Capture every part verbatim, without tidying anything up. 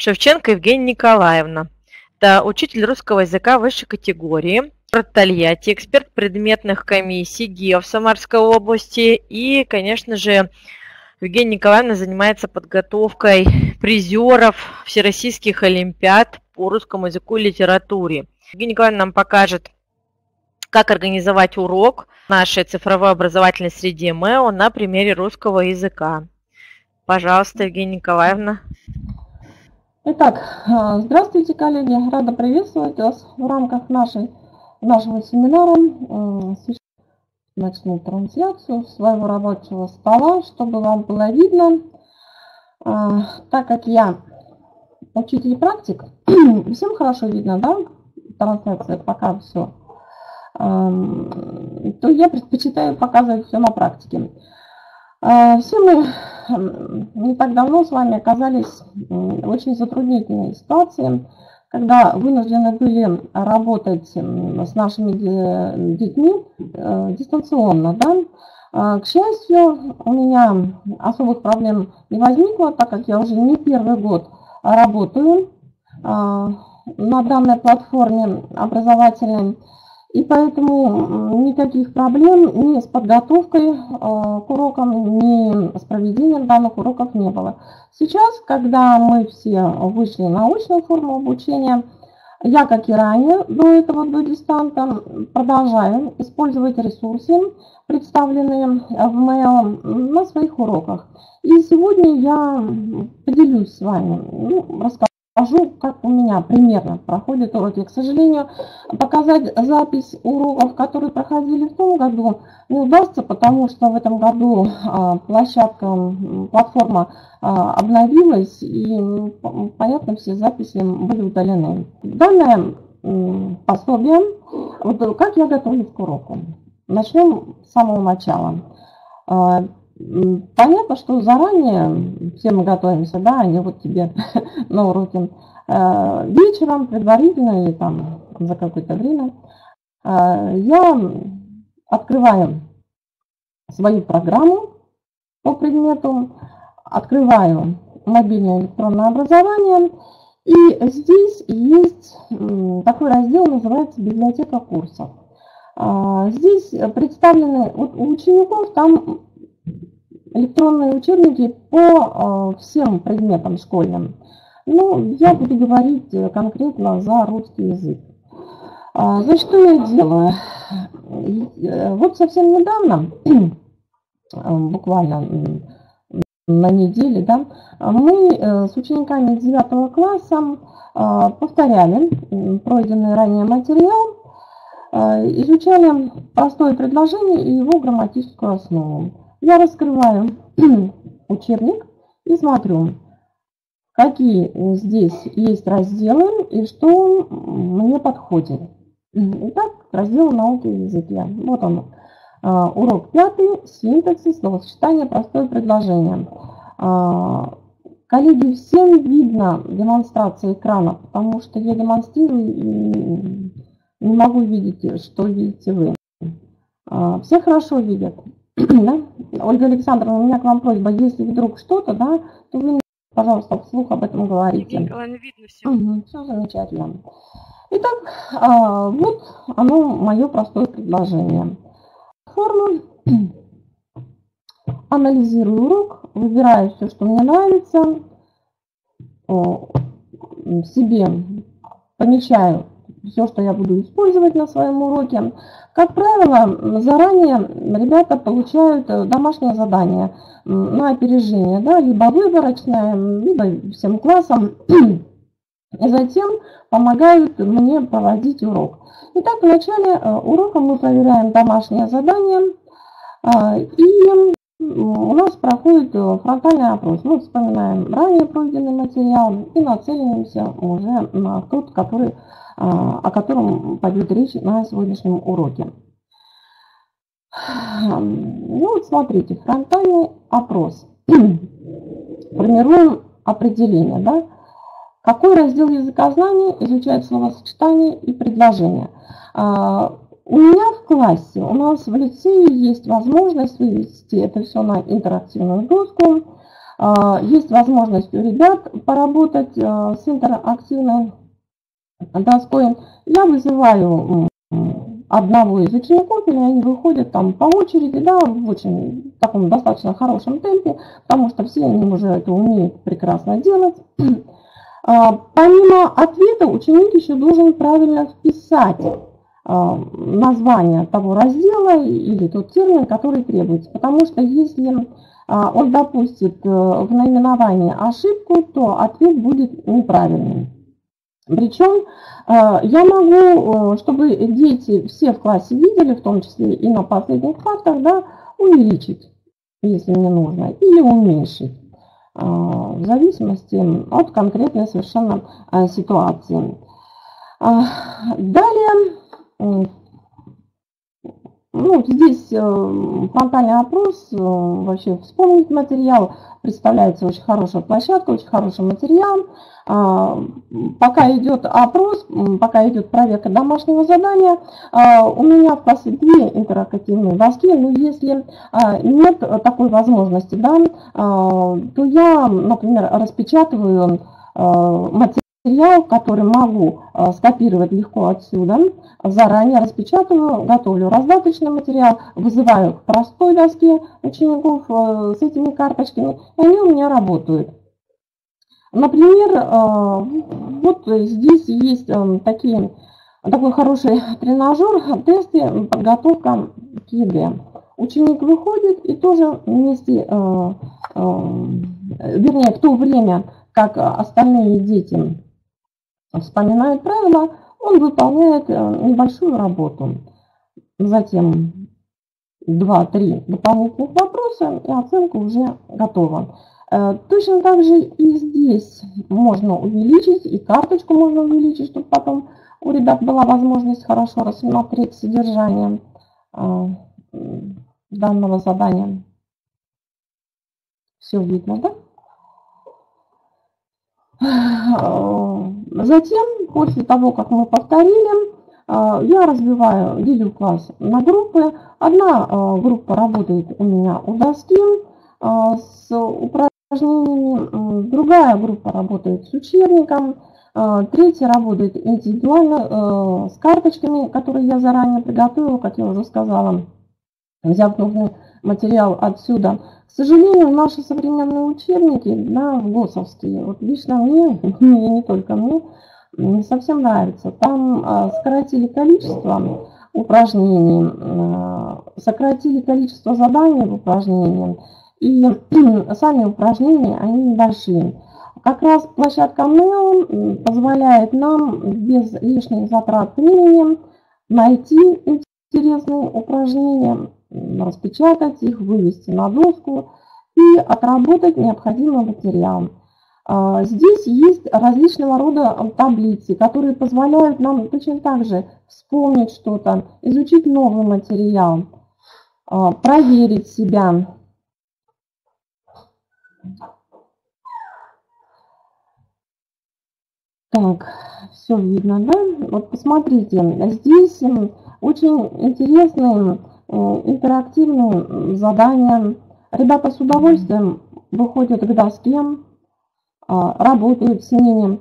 Шевченко Евгения Николаевна. Это учитель русского языка высшей категории, город Тольятти, эксперт предметных комиссий ГИО в Самарской области. И, конечно же, Евгения Николаевна занимается подготовкой призеров всероссийских олимпиад по русскому языку и литературе. Евгения Николаевна нам покажет, как организовать урок в нашей цифровой образовательной среде МЭО на примере русского языка. Пожалуйста, Евгения Николаевна. Итак, здравствуйте, коллеги. Рада приветствовать вас в рамках нашей, нашего семинара. Сейчас начну трансляцию своего рабочего стола, чтобы вам было видно. Так как я учитель и практик, всем хорошо видно, да? Трансляция пока все. То я предпочитаю показывать все на практике. Все мы не так давно с вами оказались в очень затруднительной ситуации, когда вынуждены были работать с нашими детьми дистанционно. Да? К счастью, у меня особых проблем не возникло, так как я уже не первый год работаю на данной платформе образовательной. И поэтому никаких проблем ни с подготовкой к урокам, ни с проведением данных уроков не было. Сейчас, когда мы все вышли на очную форму обучения, я, как и ранее, до этого, до дистанта, продолжаю использовать ресурсы, представленные в МЭО, на своих уроках. И сегодня я поделюсь с вами, ну, расскажу. Покажу, как у меня примерно проходят уроки. К сожалению, показать запись уроков, которые проходили в том году, не удастся, потому что в этом году площадка, платформа обновилась, и, понятно, все записи были удалены. Данное пособие, вот как я готовлюсь к уроку. Начнем с самого начала. Понятно, что заранее все мы готовимся, да, они вот тебе на уроке вечером, предварительно или там за какое-то время. Я открываю свою программу по предмету, открываю мобильное электронное образование, и здесь есть такой раздел, называется «Библиотека курсов». Здесь представлены, вот у учеников там электронные учебники по всем предметам школьным. Ну, я буду говорить конкретно за русский язык. За что я делаю? Вот совсем недавно, буквально на неделе, да, мы с учениками девятого класса повторяли пройденный ранее материал, изучали простое предложение и его грамматическую основу. Я раскрываю учебник и смотрю, какие здесь есть разделы и что мне подходит. Итак, раздел науки и языке. Вот он. Урок пятый, синтаксис, словосочетание, простое предложение. Коллеги, всем видно демонстрация экрана, потому что я демонстрирую и не могу видеть, что видите вы. Все хорошо видят. Да? Ольга Александровна, у меня к вам просьба, если вдруг что-то, да, то вы, пожалуйста, вслух об этом говорите. Видно все. Угу, все замечательно. Итак, вот оно, мое простое предложение. Форму. Анализирую урок, выбираю все, что мне нравится, себе помечаю все, что я буду использовать на своем уроке. Как правило, заранее ребята получают домашнее задание на опережение, да, либо выборочное, либо всем классом, и затем помогают мне проводить урок. Итак, в начале урока мы проверяем домашнее задание, и у нас проходит фронтальный опрос. Мы вспоминаем ранее пройденный материал и нацеливаемся уже на тот, который, о котором пойдет речь на сегодняшнем уроке. Ну вот смотрите, фронтальный опрос. Формируем определение, да? Какой раздел языкознания изучает словосочетание и предложение? У меня в классе, у нас в лицее есть возможность вывести это все на интерактивную доску. Есть возможность у ребят поработать с интерактивной доской. Я вызываю одного из учеников, или они выходят там по очереди, да, в очень таком достаточно хорошем темпе, потому что все они уже это умеют прекрасно делать. Помимо ответа ученик еще должен правильно вписать название того раздела или тот термин, который требуется. Потому что если он допустит в наименовании ошибку, то ответ будет неправильным. Причем я могу, чтобы дети все в классе видели, в том числе и на последних партах, да, увеличить, если мне нужно, или уменьшить, в зависимости от конкретной совершенно ситуации. Далее, ну, здесь фронтальный опрос, вообще вспомнить материал, представляется очень хорошая площадка, очень хороший материал. Пока идет опрос, пока идет проверка домашнего задания, у меня в классе две интерактивные доски, но если нет такой возможности, да, то я, например, распечатываю материал, который могу скопировать легко отсюда, заранее распечатываю, готовлю раздаточный материал, вызываю к простой доске учеников с этими карточками, и они у меня работают. Например, вот здесь есть такие, такой хороший тренажер, тесты, подготовка к ЕГЭ. Ученик выходит и тоже вместе, вернее, в то время, как остальные дети вспоминают правила, он выполняет небольшую работу. Затем два-три дополнительных вопроса, и оценка уже готова. Точно так же и здесь можно увеличить, и карточку можно увеличить, чтобы потом у ребят была возможность хорошо рассмотреть содержание данного задания. Все видно, да? Затем, после того, как мы повторили, я разбиваю, делю класс на группы. Одна группа работает у меня у доски с упражнениями, другая группа работает с учебником, третья работает индивидуально с карточками, которые я заранее приготовила, как я уже сказала, взяв нужный материал отсюда. К сожалению, наши современные учебники, да, ГОСовские, вот лично мне, и не только мне, не совсем нравится. Там сократили количество упражнений, сократили количество заданий в упражнениях, и сами упражнения, они небольшие. Как раз площадка Нео позволяет нам без лишних затрат времени найти интересные упражнения, распечатать их, вывести на доску и отработать необходимый материал. Здесь есть различного рода таблицы, которые позволяют нам точно так же вспомнить что-то, изучить новый материал, проверить себя. Так, все видно, да? Вот посмотрите, здесь очень интересные интерактивные задания. Ребята с удовольствием выходят к доске, работают с ними.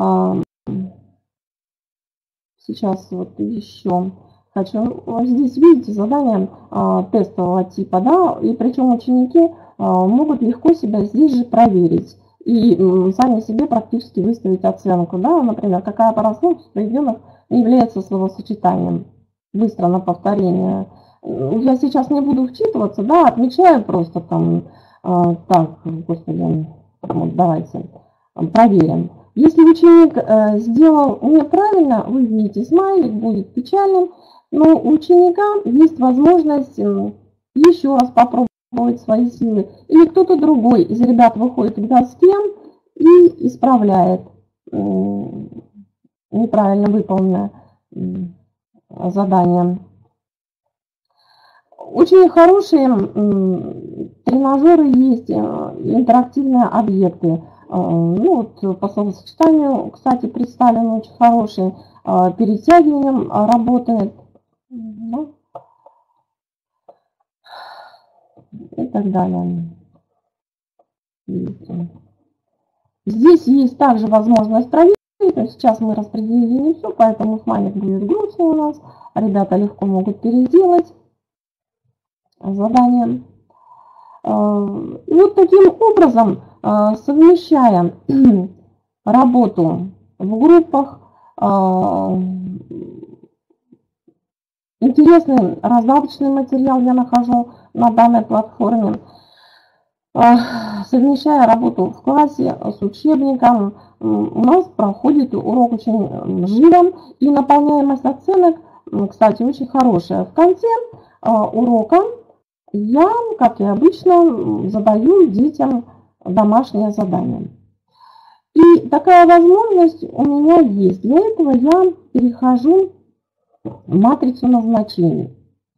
Сейчас вот еще хочу. Здесь видите задания тестового типа, да, и причем ученики могут легко себя здесь же проверить и сами себе практически выставить оценку, да, например, какая пара слов произведенных является словосочетанием. Быстро на повторение. Я сейчас не буду вчитываться, да, отмечаю просто там, так, господи, вот давайте проверим. Если ученик сделал неправильно, вы видите, смайлик будет печальным, но у ученика есть возможность еще раз попробовать свои силы. Или кто-то другой из ребят выходит к доске и исправляет неправильно выполненное задание. Очень хорошие тренажеры есть, интерактивные объекты. Ну, вот по словосочетанию, кстати, представлен очень хороший, перетягиванием работает, да, и так далее. Видите. Здесь есть также возможность проверить, но сейчас мы распределили не все, поэтому смайлик будет грустный у нас. Ребята легко могут переделать задание. И вот таким образом, совмещая работу в группах, интересный раздаточный материал я нахожу на данной платформе, совмещая работу в классе с учебником, у нас проходит урок очень живо, и наполняемость оценок, кстати, очень хорошая. В конце урока я, как и обычно, задаю детям домашнее задание. И такая возможность у меня есть. Для этого я перехожу в матрицу назначений.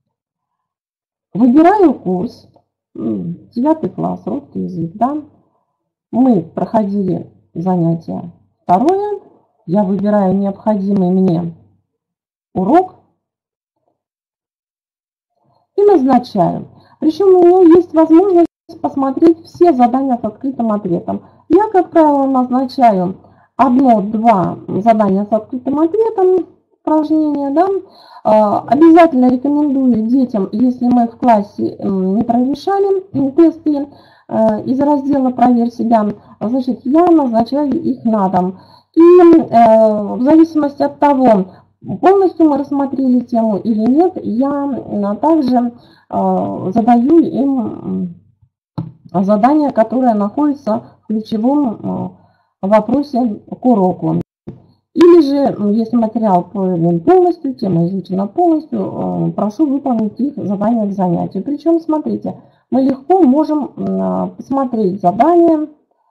Выбираю курс, девятый класс, русский язык, да. Мы проходили занятие второе. Я выбираю необходимый мне урок и назначаю. Причем у меня есть возможность посмотреть все задания с открытым ответом. Я, как правило, назначаю одно-два задания с открытым ответом, упражнения, да. Обязательно рекомендую детям, если мы в классе не прорешали тесты из раздела «Проверь себя», значит, я назначаю их на дом. И в зависимости от того, полностью мы рассмотрели тему или нет, я также задаю им задания, которые находятся в ключевом вопросе к уроку. Или же, если материал проверен полностью, тема изучена полностью, прошу выполнить их задания к занятию. Причем, смотрите, мы легко можем посмотреть задания.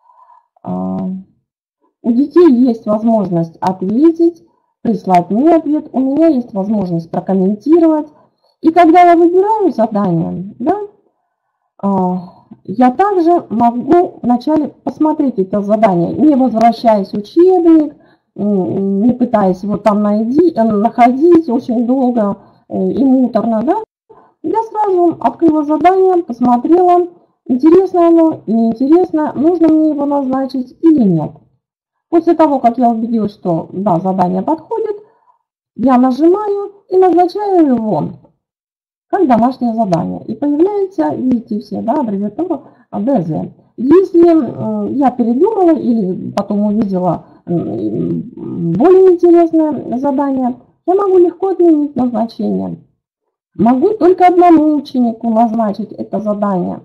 У детей есть возможность ответить, прислать мне ответ. У меня есть возможность прокомментировать. И когда я выбираю задание, да, я также могу вначале посмотреть это задание, не возвращаясь в учебник, не пытаясь его там найти, находить очень долго и муторно, да. Я сразу открыла задание, посмотрела, интересно оно, неинтересно, нужно мне его назначить или нет. После того, как я убедилась, что да, задание подходит, я нажимаю и назначаю его как домашнее задание. И появляется, видите все, да, аббревиатура ДЗ. Если я передумала или потом увидела более интересное задание, я могу легко отменить назначение. Могу только одному ученику назначить это задание.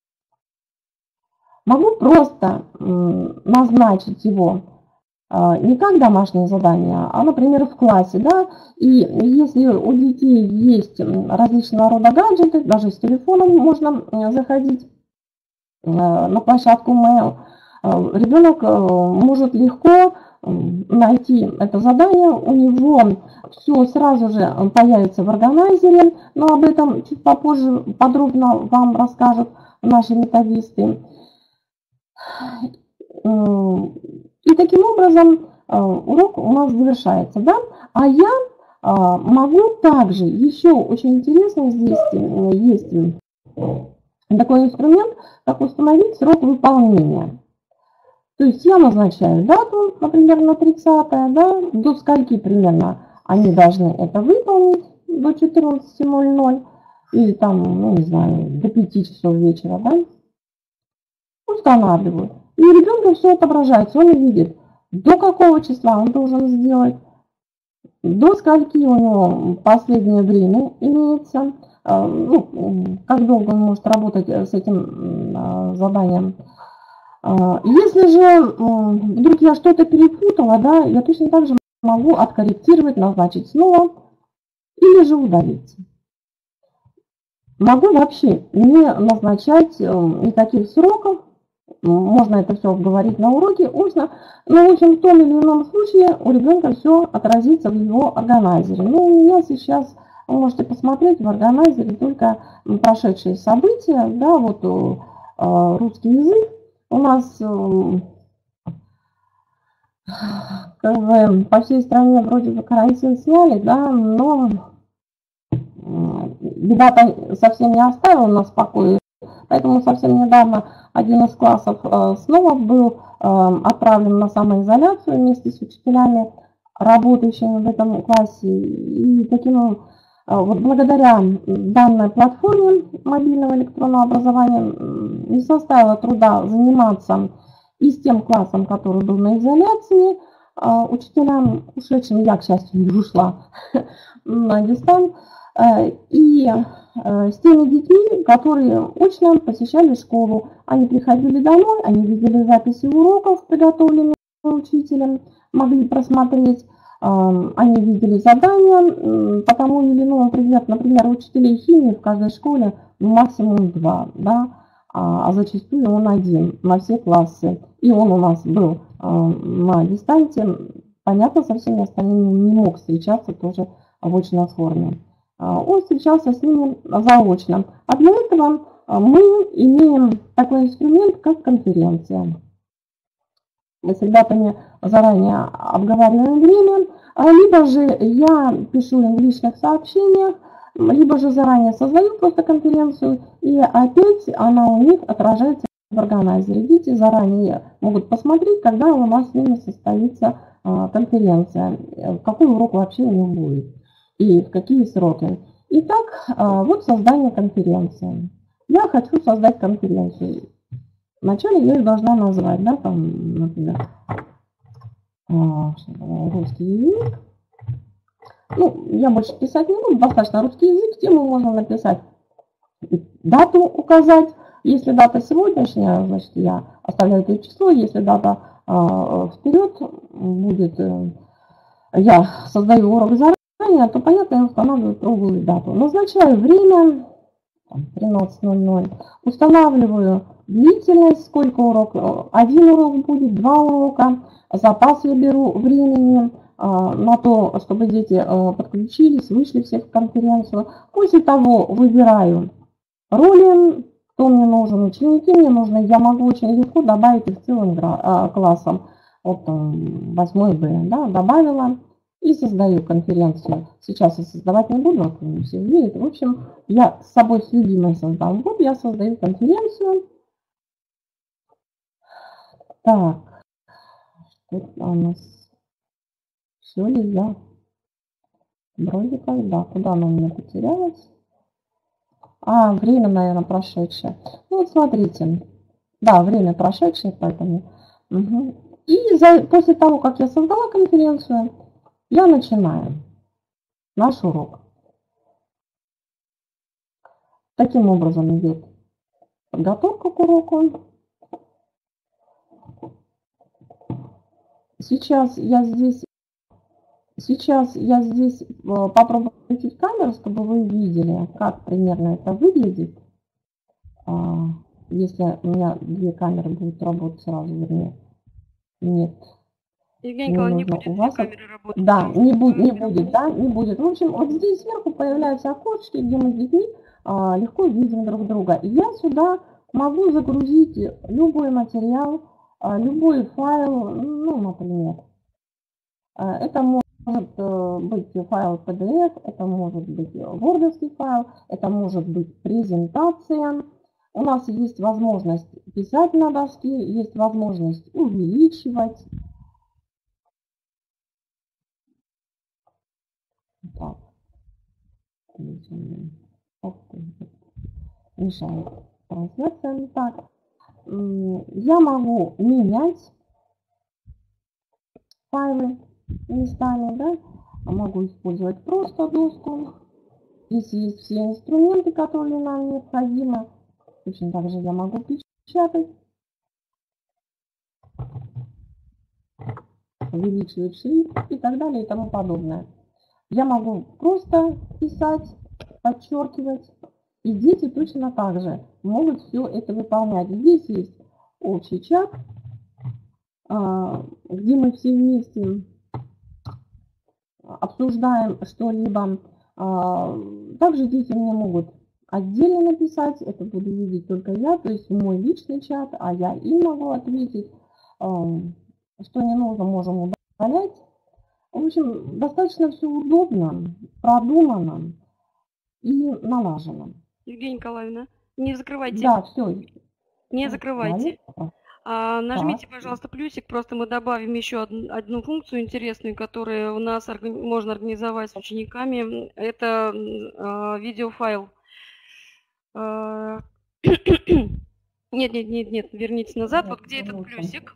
Могу просто назначить его не как домашнее задание, а, например, в классе, да, и если у детей есть различного рода гаджеты, даже с телефоном можно заходить на площадку Mail, ребенок может легко найти это задание, у него все сразу же появится в органайзере, но об этом чуть попозже подробно вам расскажут наши методисты. И таким образом урок у нас завершается, да? А я могу также, еще очень интересно, здесь есть такой инструмент, как установить срок выполнения. То есть я назначаю дату, например, на тридцатое, да, до скольки примерно они должны это выполнить, до четырнадцати ноль-ноль, или там, ну не знаю, до пяти часов вечера, да, устанавливаю. И у ребенка все отображается, он видит, до какого числа он должен сделать, до скольки у него последнее время имеется, ну, как долго он может работать с этим заданием. Если же вдруг я что-то перепутала, да, я точно так же могу откорректировать, назначить снова или же удалить. Могу вообще не назначать никаких сроков. Можно это все обговорить на уроке устно, но в общем в том или ином случае у ребенка все отразится в его органайзере. Ну, у меня сейчас, вы можете посмотреть в органайзере только прошедшие события, да, вот э, русский язык у нас э, как бы по всей стране вроде бы карантин сняли, да, но беда совсем не оставила нас в покое. Поэтому совсем недавно один из классов снова был отправлен на самоизоляцию вместе с учителями, работающими в этом классе. И таким вот благодаря данной платформе мобильного электронного образования не составило труда заниматься и с тем классом, который был на изоляции, учителям, ушедшим, я, к счастью, не ушла на дистант, и с теми детьми, которые очно посещали школу. Они приходили домой, они видели записи уроков, приготовленные учителем, могли просмотреть, они видели задания по тому или иному предмету. Например, учителей химии в каждой школе максимум два, да, а зачастую он один на все классы. И он у нас был на дистанте, понятно, со всеми остальными не мог встречаться тоже в очной форме. Он встречался с ними заочно. А для этого мы имеем такой инструмент, как конференция. Мы с ребятами заранее обговариваем время, либо же я пишу им в личных сообщениях, либо же заранее создаю просто конференцию, и опять она у них отражается в органайзере. Дети заранее могут посмотреть, когда у нас с ними состоится конференция, какой урок вообще у них будет и в какие сроки. Итак, вот создание конференции. Я хочу создать конференцию. Вначале я ее должна назвать, да, там, например, русский язык. Ну, я больше писать не буду, достаточно русский язык, тему можно написать, дату указать. Если дата сегодняшняя, значит, я оставляю это число. Если дата э, вперед будет, э, я создаю урок заранее, то, понятно, я устанавливаю круглую дату. Назначаю время, тринадцать ноль ноль, устанавливаю длительность, сколько уроков, один урок будет, два урока, запас я беру времени на то, чтобы дети подключились, вышли все в конференцию. После того выбираю роли, кто мне нужен, ученики мне нужны. Я могу очень легко добавить их целым классом. Вот восьмой Б, да, добавила и создаю конференцию. Сейчас я создавать не буду, вот все видят. В общем, я с собой с любимой создам. Вот я создаю конференцию. Так, что у нас? Все ли я? Вроде как, да. Куда она у меня потерялась? А, время, наверное, прошедшее. Ну, вот смотрите. Да, время прошедшее, поэтому. Угу. И за, после того, как я создала конференцию, я начинаю наш урок. Таким образом идет подготовка к уроку. Сейчас я здесь, сейчас я здесь попробую включить камеру, чтобы вы видели, как примерно это выглядит. Если у меня две камеры будут работать сразу, вернее. Нет. Евгения Николаевна, не будет у вас камеры работать. Да, не, будет, не будет, да, не будет. В общем, вот здесь сверху появляются окошки, где мы с детьми а, легко видим друг друга. И я сюда могу загрузить любой материал, а, любой файл, ну, например. А, это может быть файл пи ди эф, это может быть вордовский файл, это может быть презентация. У нас есть возможность писать на доске, есть возможность увеличивать. Так. Мешает трансляция. Так. Я могу менять файлы местами, да? Могу использовать просто доску. Здесь есть все инструменты, которые нам необходимы. Точно так же я могу печатать, увеличивать шрифт и так далее и тому подобное. Я могу просто писать, подчеркивать, и дети точно так же могут все это выполнять. Здесь есть общий чат, где мы все вместе обсуждаем что-либо. Также дети мне могут отдельно написать, это буду видеть только я, то есть мой личный чат, а я им могу ответить, что не нужно, можем удалять. В общем, достаточно все удобно, продумано и налажено. Евгения Николаевна, не закрывайте. Да, все. Не закрывайте. А, нажмите, пожалуйста, плюсик, просто мы добавим еще одну, одну функцию интересную, которую у нас орга... можно организовать с учениками. Это а, видеофайл. А... Нет, нет, нет, нет, верните назад. Вот где этот плюсик.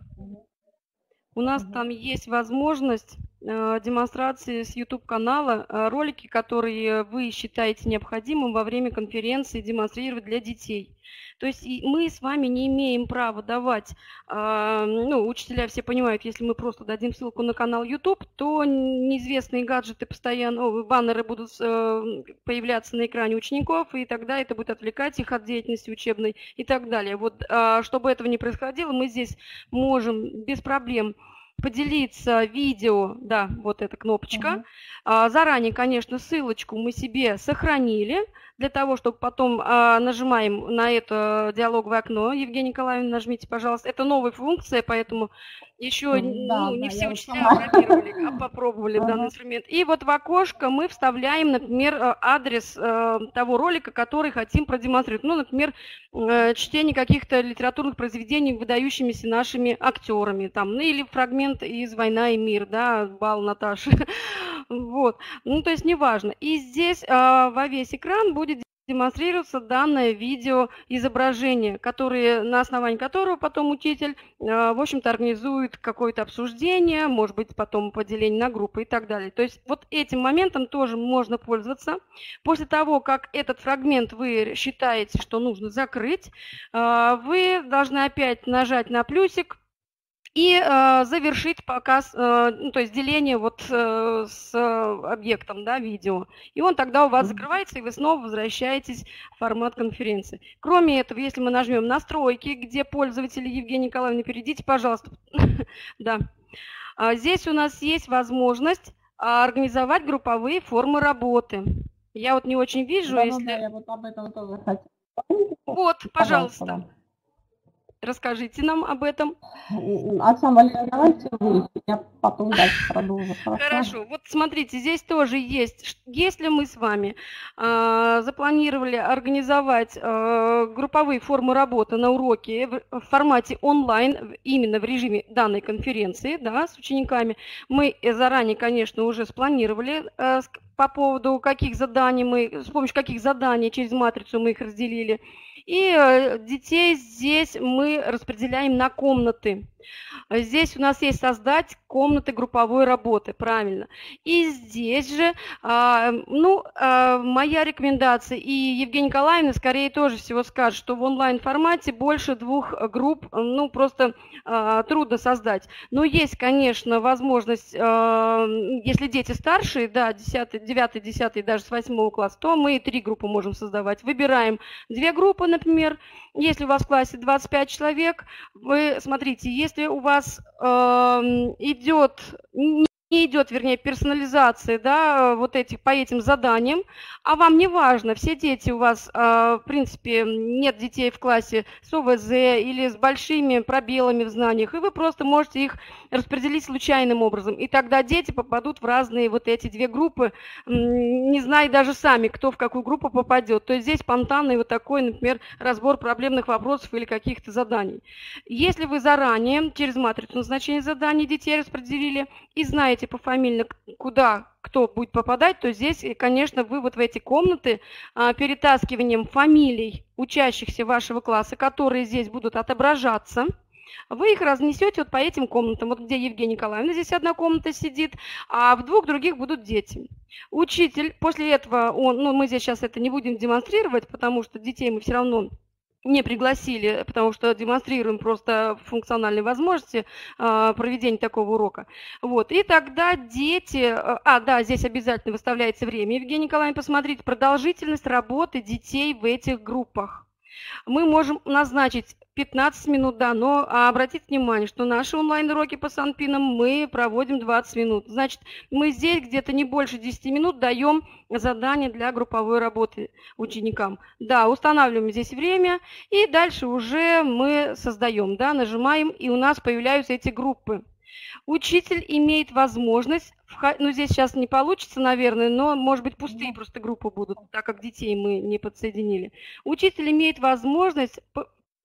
У нас там есть возможность э, демонстрации с YouTube-канала э, ролики, которые вы считаете необходимым во время конференции демонстрировать для детей. То есть и мы с вами не имеем права давать, э, ну, учителя все понимают, если мы просто дадим ссылку на канал YouTube, то неизвестные гаджеты постоянно, о, баннеры будут э, появляться на экране учеников, и тогда это будет отвлекать их от деятельности учебной и так далее. Вот, э, чтобы этого не происходило, мы здесь можем без проблем поделиться видео, да, вот эта кнопочка. Uh-huh. Заранее, конечно, ссылочку мы себе сохранили, для того, чтобы потом а, нажимаем на это диалоговое окно. Евгения Николаевна, нажмите, пожалуйста. Это новая функция, поэтому еще да, ну, не да, все учителя пробировали, а попробовали uh-huh. данный инструмент. И вот в окошко мы вставляем, например, адрес э, того ролика, который хотим продемонстрировать. Ну, например, э, чтение каких-то литературных произведений, выдающимися нашими актерами, там, ну, или фрагмент из «Война и мир», да, бал Наташи. Вот. Ну, то есть неважно. И здесь э, во весь экран будет демонстрируется данное видеоизображение, которое, на основании которого потом учитель, в общем-то, организует какое-то обсуждение, может быть, потом поделение на группы и так далее. То есть вот этим моментом тоже можно пользоваться. После того, как этот фрагмент вы считаете, что нужно закрыть, вы должны опять нажать на плюсик и э, завершить показ, э, ну, то есть деление вот э, с объектом, да, видео. И он тогда у вас закрывается, и вы снова возвращаетесь в формат конференции. Кроме этого, если мы нажмем «Настройки», где пользователи, Евгения Николаевна, перейдите, пожалуйста. Да. Здесь у нас есть возможность организовать групповые формы работы. Я вот не очень вижу, да, если... Да, я вот об этом тоже хотела. Вот, пожалуйста. пожалуйста. Расскажите нам об этом. Оксана Валерьевна, давайте вы, я потом дальше продолжу. Хорошо? Хорошо. Вот смотрите, здесь тоже есть. Если мы с вами э, запланировали организовать э, групповые формы работы на уроке в, в формате онлайн, именно в режиме данной конференции, да, с учениками, мы заранее, конечно, уже спланировали э, по поводу каких заданий мы, с помощью каких заданий через матрицу мы их разделили. И детей здесь мы распределяем на комнаты. Здесь у нас есть создать комнаты групповой работы, правильно. И здесь же, ну, моя рекомендация, и Евгения Николаевна скорее тоже всего скажет, что в онлайн-формате больше двух групп, ну, просто трудно создать. Но есть, конечно, возможность, если дети старшие, да, десятый, девятый, десятый, даже с восьмого класса, то мы и три группы можем создавать. Выбираем две группы, например. Если у вас в классе двадцать пять человек, вы смотрите, если у вас э, идет, не идет, вернее, персонализация, да, вот этих, по этим заданиям, а вам не важно, все дети у вас, э, в принципе, нет детей в классе с О В З или с большими пробелами в знаниях, и вы просто можете их распределить случайным образом, и тогда дети попадут в разные вот эти две группы, не зная даже сами, кто в какую группу попадет. То есть здесь спонтанный вот такой, например, разбор проблемных вопросов или каких-то заданий. Если вы заранее через матрицу назначения заданий детей распределили и знаете пофамильно, куда кто будет попадать, то здесь, конечно, вы вот в эти комнаты перетаскиванием фамилий учащихся вашего класса, которые здесь будут отображаться, вы их разнесете вот по этим комнатам. Вот где Евгения Николаевна, здесь одна комната сидит, а в двух других будут дети. Учитель, после этого, он, ну мы здесь сейчас это не будем демонстрировать, потому что детей мы все равно не пригласили, потому что демонстрируем просто функциональные возможности э, проведения такого урока. Вот. И тогда дети... Э, а, да, здесь обязательно выставляется время. Евгения Николаевна, посмотрите, продолжительность работы детей в этих группах. Мы можем назначить пятнадцать минут, да, но обратите внимание, что наши онлайн-уроки по санпинам мы проводим двадцать минут. Значит, мы здесь где-то не больше десяти минут даем задание для групповой работы ученикам. Да, устанавливаем здесь время, и дальше уже мы создаем, да, нажимаем, и у нас появляются эти группы. Учитель имеет возможность, ну здесь сейчас не получится, наверное, но может быть пустые просто группы будут, так как детей мы не подсоединили. Учитель имеет возможность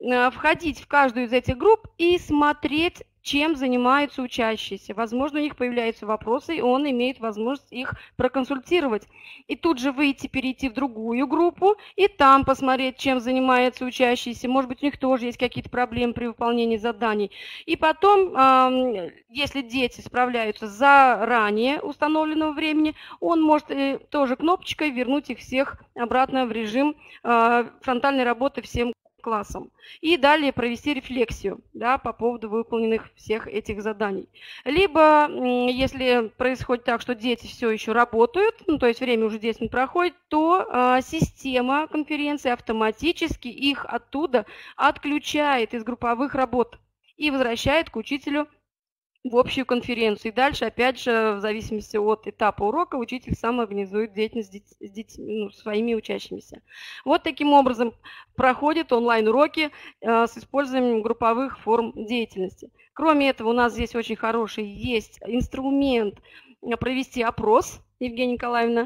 входить в каждую из этих групп и смотреть, чем занимаются учащиеся. Возможно, у них появляются вопросы, и он имеет возможность их проконсультировать. И тут же выйти, перейти в другую группу, и там посмотреть, чем занимаются учащиеся. Может быть, у них тоже есть какие-то проблемы при выполнении заданий. И потом, если дети справляются заранее установленного времени, он может тоже кнопочкой вернуть их всех обратно в режим фронтальной работы всем классом. И далее провести рефлексию, да, по поводу выполненных всех этих заданий. Либо, если происходит так, что дети все еще работают, ну, то есть время уже десять минут проходит, то а, система конференции автоматически их оттуда отключает из групповых работ и возвращает к учителю в общую конференцию. И дальше, опять же, в зависимости от этапа урока, учитель сам организует деятельность с детьми, ну, своими учащимися. Вот таким образом проходят онлайн-уроки э, с использованием групповых форм деятельности. Кроме этого, у нас здесь очень хороший есть инструмент провести опрос, Евгения Николаевна.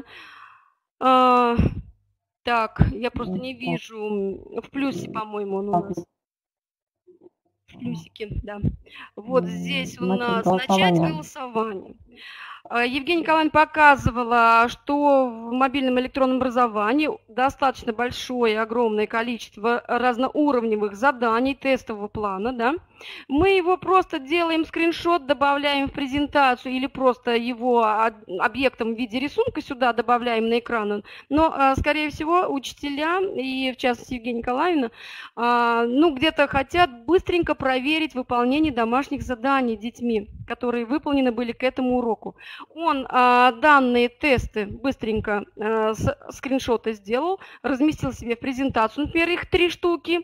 Э, так, я просто не вижу, в плюсе, по-моему, он у нас. Плюсики, да. Вот здесь у нас начать голосование. Евгения Николаевна показывала, что в мобильном электронном образовании достаточно большое, огромное количество разноуровневых заданий, тестового плана, да. Мы его просто делаем скриншот, добавляем в презентацию или просто его объектом в виде рисунка сюда добавляем на экран. Но, скорее всего, учителя, и в частности Евгения Николаевна, ну, где-то хотят быстренько проверить выполнение домашних заданий детьми, которые выполнены были к этому уроку. Он а, данные тесты быстренько а, с, скриншоты сделал, разместил себе в презентацию, например, их три штуки,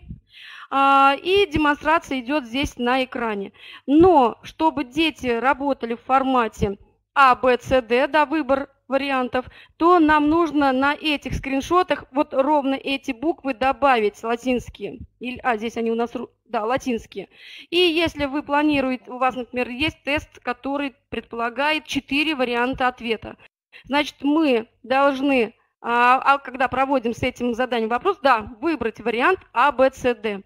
а, и демонстрация идет здесь на экране. Но чтобы дети работали в формате А, Б, С, Д, да, выбор вариантов, то нам нужно на этих скриншотах вот ровно эти буквы добавить, латинские. Или, а, здесь они у нас, да, латинские. И если вы планируете, у вас, например, есть тест, который предполагает четыре варианта ответа. Значит, мы должны, а, а когда проводим с этим заданием вопрос, да, выбрать вариант А, Б, С, Д.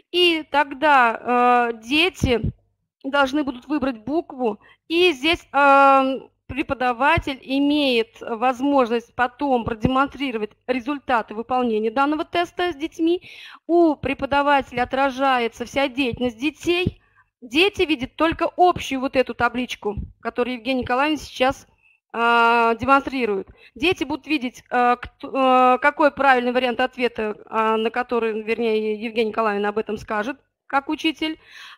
И тогда а, дети должны будут выбрать букву, и здесь а, преподаватель имеет возможность потом продемонстрировать результаты выполнения данного теста с детьми. У преподавателя отражается вся деятельность детей. Дети видят только общую вот эту табличку, которую Евгения Николаевна сейчас э, демонстрирует. Дети будут видеть, э, кто, э, какой правильный вариант ответа, э, на который, вернее, Евгения Николаевна об этом скажет, как учитель,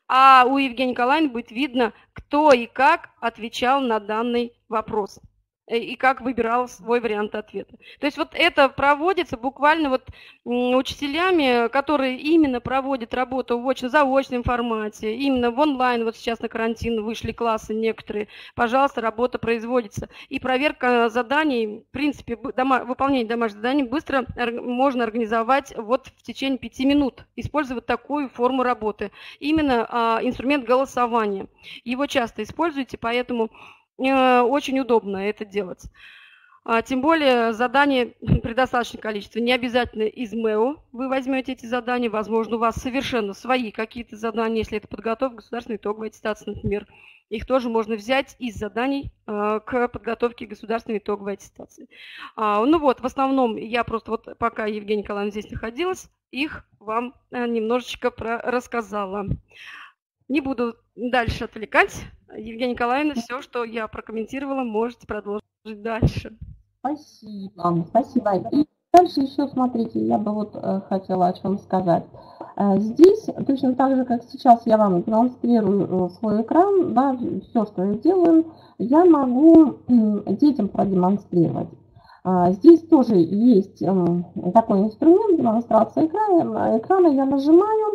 а у Евгении Николаевны будет видно, кто и как отвечал на данный вопрос и как выбирал свой вариант ответа. То есть вот это проводится буквально вот учителями, которые именно проводят работу в очно-заочном формате, именно в онлайн, вот сейчас на карантин вышли классы некоторые, пожалуйста, работа производится. И проверка заданий, в принципе, дома, выполнение домашних заданий быстро можно организовать вот в течение пяти минут, используя вот такую форму работы. Именно а, инструмент голосования. Его часто используете, поэтому очень удобно это делать. Тем более задания при достаточном количестве. Не обязательно из МЭО вы возьмете эти задания. Возможно, у вас совершенно свои какие-то задания, если это подготовка к государственной итоговой аттестации, например. Их тоже можно взять из заданий к подготовке к государственной итоговой аттестации. Ну вот, в основном я просто вот пока Евгения Николаевна здесь находилась, их вам немножечко рассказала. Не буду дальше отвлекать. Евгения Николаевна, все, что я прокомментировала, можете продолжить дальше. Спасибо, спасибо. И дальше еще, смотрите, я бы вот э, хотела о чем сказать. Э, здесь, точно так же, как сейчас я вам демонстрирую свой экран, да, все, что я делаю, я могу э, детям продемонстрировать. Э, здесь тоже есть э, такой инструмент, демонстрация экрана. Экрана я нажимаю,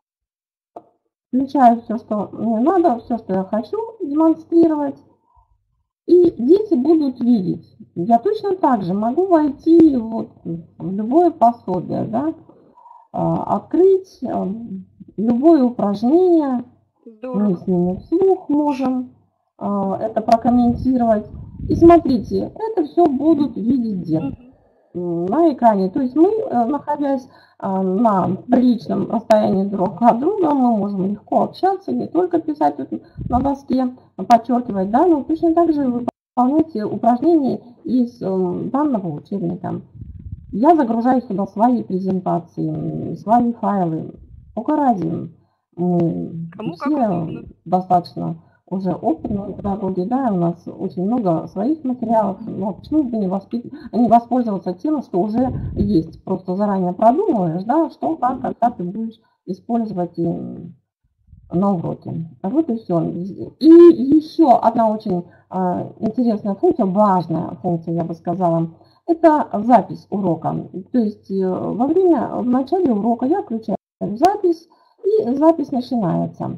включаю все, что мне надо, все, что я хочу демонстрировать. И дети будут видеть. Я точно так же могу войти вот в любое пособие, да, открыть любое упражнение. Здорово. Мы с ними вслух можем это прокомментировать. И смотрите, это все будут видеть дети. на экране. То есть мы, находясь на приличном расстоянии друг от друга, мы можем легко общаться, не только писать на доске, подчеркивать, да, но точно так же выполнять упражнения из данного учебника. Я загружаю сюда свои презентации, свои файлы. Только ради. Мы Кому все как удобно. достаточно уже опытные педагоги, да, у нас очень много своих материалов, но почему бы не, воспит... не воспользоваться тем, что уже есть, просто заранее продумываешь, да, что, как, когда ты будешь использовать и на уроке. Вот и все. И еще одна очень а, интересная функция, важная функция, я бы сказала, это запись урока. То есть во время, в начале урока я включаю запись, и запись начинается.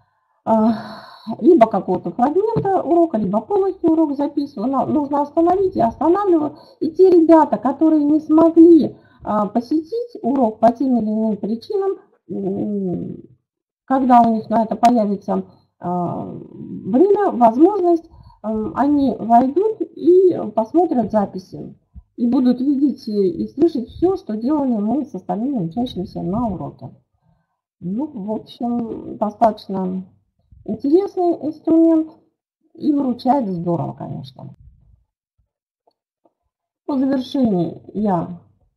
Либо какого-то фрагмента урока, либо полностью урок записываю. Нужно остановить и останавливаю. И те ребята, которые не смогли посетить урок по тем или иным причинам, когда у них на это появится время, возможность, они войдут и посмотрят записи. И будут видеть и слышать все, что делали мы с остальными учащимися на уроке. Ну, в общем, достаточно интересный инструмент и выручает здорово, конечно. По завершении я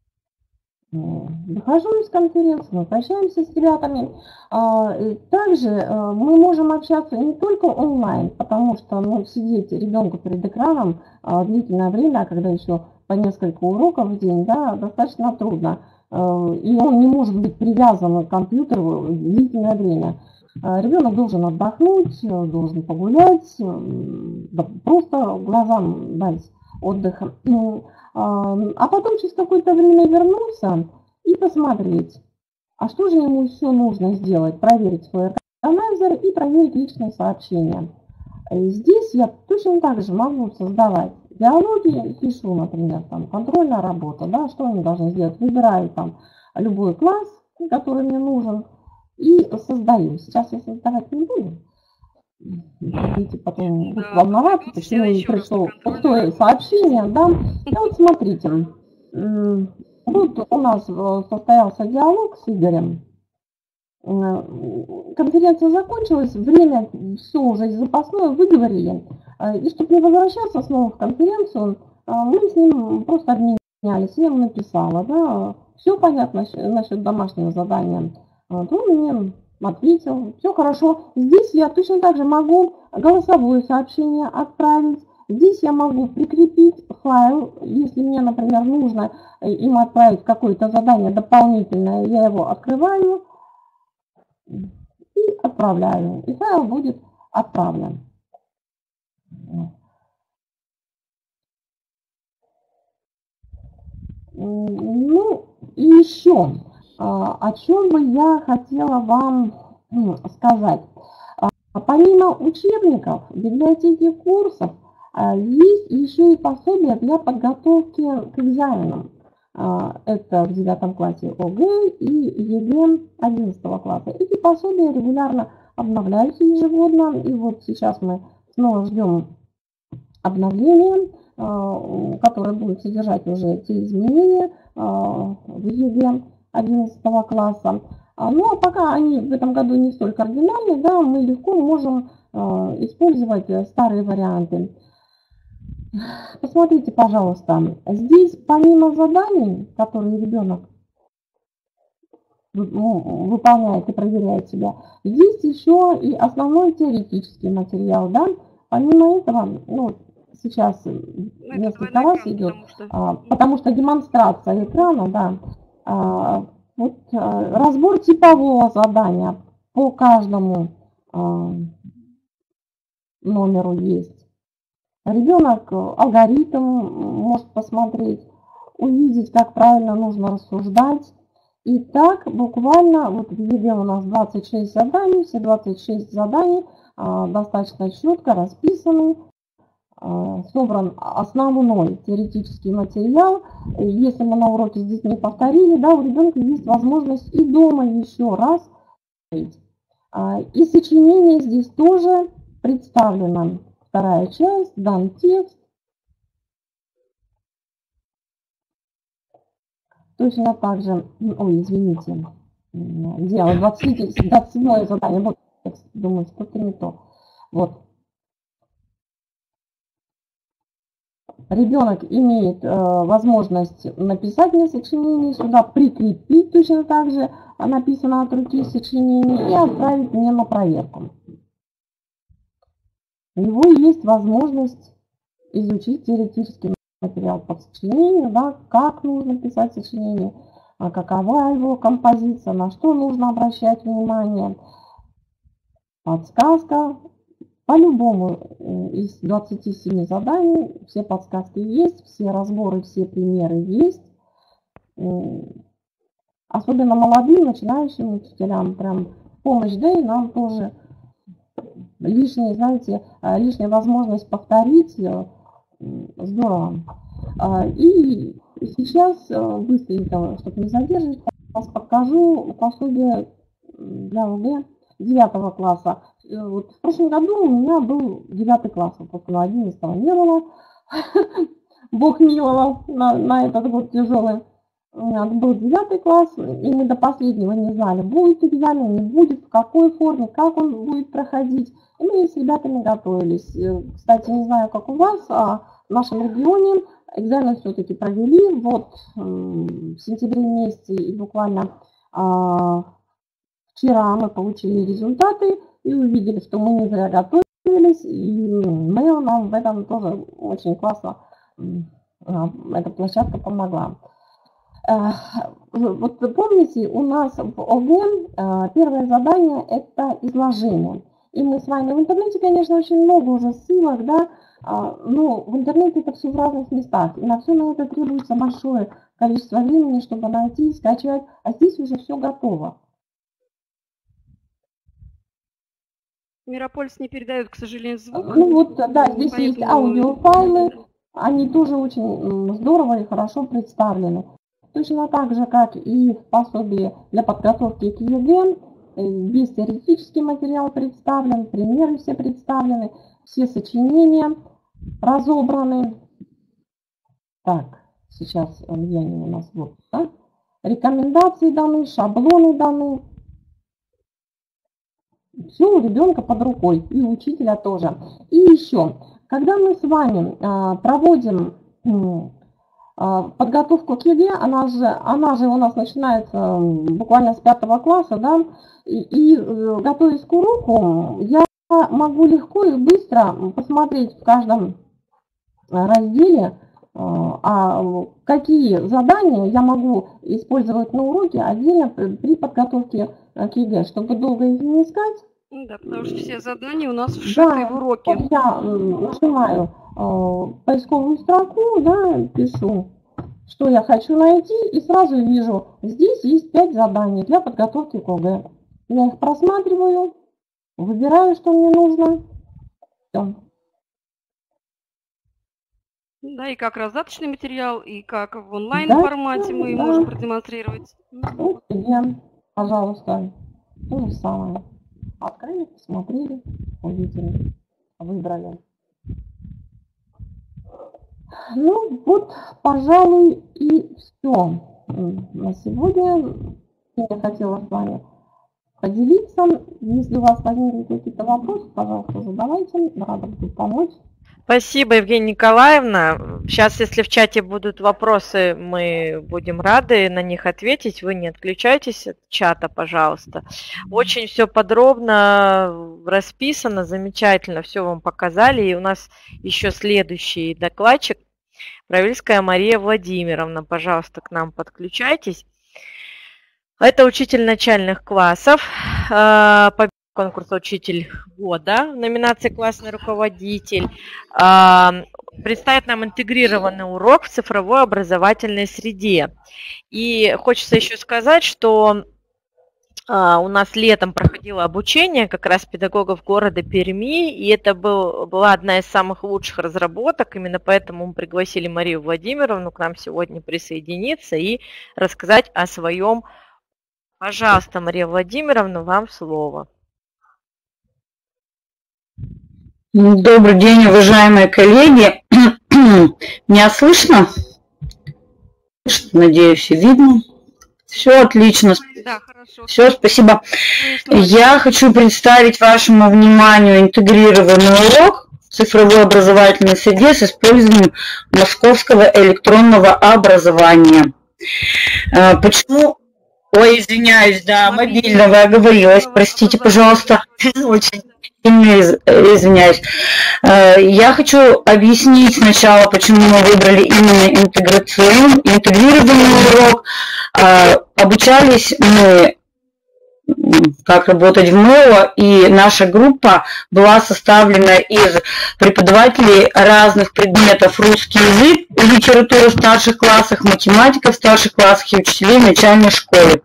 выхожу из конференции, мы прощаемся с ребятами. Также мы можем общаться не только онлайн, потому что ну, сидеть ребенку перед экраном длительное время, когда еще по несколько уроков в день, да, достаточно трудно. И он не может быть привязан к компьютеру длительное время. Ребенок должен отдохнуть, должен погулять, просто глазам дать отдых. А потом через какое-то время вернуться и посмотреть, а что же ему еще нужно сделать, проверить свой органайзер и проверить личные сообщения. Здесь я точно так же могу создавать диалоги, пишу, например, там контрольная работа, да, что они должны сделать, выбираю там любой класс, который мне нужен, и создаю. Сейчас я создавать не буду. Видите, потом будут волноваться, почему не пришло пустое сообщение, да. И вот смотрите, вот у нас состоялся диалог с Игорем. Конференция закончилась, время все уже запасное выговорили. И чтобы не возвращаться снова в конференцию, мы с ним просто обменялись. Я ему написала, да, все понятно насчет домашнего задания. Он мне ответил, все хорошо. Здесь я точно так же могу голосовое сообщение отправить. Здесь я могу прикрепить файл, если мне, например, нужно им отправить какое-то задание дополнительное, я его открываю и отправляю. И файл будет отправлен. Ну, и еще, о чем бы я хотела вам сказать. Помимо учебников, библиотеки курсов, есть еще и пособия для подготовки к экзаменам. Это в девятом классе ОГЭ и ЕГЭ одиннадцатого класса. Эти пособия регулярно обновляются ежегодно. И вот сейчас мы снова ждем обновления, которое будет содержать уже те изменения в ЕГЭ одиннадцатого класса. Ну а пока они в этом году не столь кардинальны, да, мы легко можем использовать старые варианты. Посмотрите, пожалуйста, здесь помимо заданий, которые ребенок выполняет и проверяет себя, есть еще и основной теоретический материал, да. Помимо этого, ну, сейчас ну, несколько раз экран, идет, потому что... А, потому что демонстрация экрана, да, а, вот а, разбор типового задания по каждому а, номеру есть. Ребенок алгоритм может посмотреть, увидеть, как правильно нужно рассуждать. И так буквально, вот в ЕГЭ у нас двадцать шесть заданий, все двадцать шесть заданий а, достаточно четко расписаны. Собран основной теоретический материал. Если мы на уроке с детьми повторили, да, у ребенка есть возможность и дома еще раз. И сочинение здесь тоже представлено. Вторая часть, дан текст. Точно так же, ой, извините, дело двадцать седьмое задание, вот, думаю, что-то не то. Вот. Ребенок имеет э, возможность написать мне сочинение, сюда прикрепить точно так же написано от руки сочинение и отправить мне на проверку. У него есть возможность изучить теоретический материал по сочинению, да, как нужно писать сочинение, какова его композиция, на что нужно обращать внимание. Подсказка. По-любому из двадцати семи заданий все подсказки есть, все разборы, все примеры есть. Особенно молодым, начинающим учителям прям помощь, да и нам тоже лишняя, знаете, лишняя возможность повторить. Здорово. И сейчас быстренько, чтобы не задерживать, вас покажу пособие для ОГЭ девятого класса. Вот в прошлом году у меня был девятый класс, просто на одиннадцатого не было. Бог миловал на, на этот год тяжелый. У меня был девятый класс, и мы до последнего не знали, будет экзамен, не будет, в какой форме, как он будет проходить. И мы с ребятами готовились. Кстати, не знаю, как у вас, а в нашем регионе экзамен все-таки провели. Вот в сентябре месяце и буквально а, вчера мы получили результаты и увидели, что мы не зря готовились. И Мэйл нам в этом тоже очень классно, эта площадка помогла. Вот вы помните, у нас в ОГЭ первое задание – это изложение. И мы с вами в интернете, конечно, очень много уже ссылок, да, но в интернете это все в разных местах. И на все на это требуется большое количество времени, чтобы найти, скачать, а здесь уже все готово. Мирополис не передает, к сожалению, звук. Ну вот, да, здесь поэтому... есть аудиофайлы, они тоже очень здорово и хорошо представлены. Точно так же, как и в пособии для подготовки к ЕГЭ, весь теоретический материал представлен, примеры все представлены, все сочинения разобраны. Так, сейчас где они у нас вот, да? Рекомендации даны, шаблоны даны. Все у ребенка под рукой, и у учителя тоже. И еще, когда мы с вами а, проводим а, подготовку к ЕГЭ, она же, она же у нас начинается буквально с пятого класса, да, и, и готовясь к уроку, я могу легко и быстро посмотреть в каждом разделе, а какие задания я могу использовать на уроке отдельно при подготовке к ЕГЭ, чтобы долго их не искать. Да, потому что все задания у нас вшиты, да, в уроке. Вот я нажимаю э, поисковую строку, да, пишу, что я хочу найти, и сразу вижу, здесь есть пять заданий для подготовки к ОГЭ. Я их просматриваю, выбираю, что мне нужно. Все. Да, и как раздаточный материал, и как в онлайн-формате, да, мы да. можем продемонстрировать. Вот тебе, пожалуйста, то же самое. Открыли, посмотрели, увидели, выбрали. Ну вот, пожалуй, и все на сегодня. Я хотела с вами поделиться. Если у вас возникли какие-то вопросы, пожалуйста, задавайте. Рада буду помочь. Спасибо, Евгения Николаевна. Сейчас, если в чате будут вопросы, мы будем рады на них ответить. Вы не отключайтесь от чата, пожалуйста. Очень все подробно расписано, замечательно, все вам показали. И у нас еще следующий докладчик, Правильская Мария Владимировна. Пожалуйста, к нам подключайтесь. Это учитель начальных классов, конкурса «Учитель года» в номинации «Классный руководитель». Представит нам интегрированный урок в цифровой образовательной среде. И хочется еще сказать, что у нас летом проходило обучение как раз педагогов города Перми, и это был, была одна из самых лучших разработок. Именно поэтому мы пригласили Марию Владимировну к нам сегодня присоединиться и рассказать о своем. Пожалуйста, Мария Владимировна, вам слово. Добрый день, уважаемые коллеги. Меня слышно? Надеюсь, и видно. Все отлично. Да, хорошо. Все, спасибо. Я хочу представить вашему вниманию интегрированный урок в цифровой образовательной среде с использованием московского электронного образования. Почему? Ой, извиняюсь, да, мобильного оговорилась, простите, пожалуйста. Очень извиняюсь. Я хочу объяснить сначала, почему мы выбрали именно интеграционный, интегрированный урок. Обучались мы, как работать в МЭО, и наша группа была составлена из преподавателей разных предметов: русский язык и литература в старших классах, математика в старших классах и учителей начальной школы.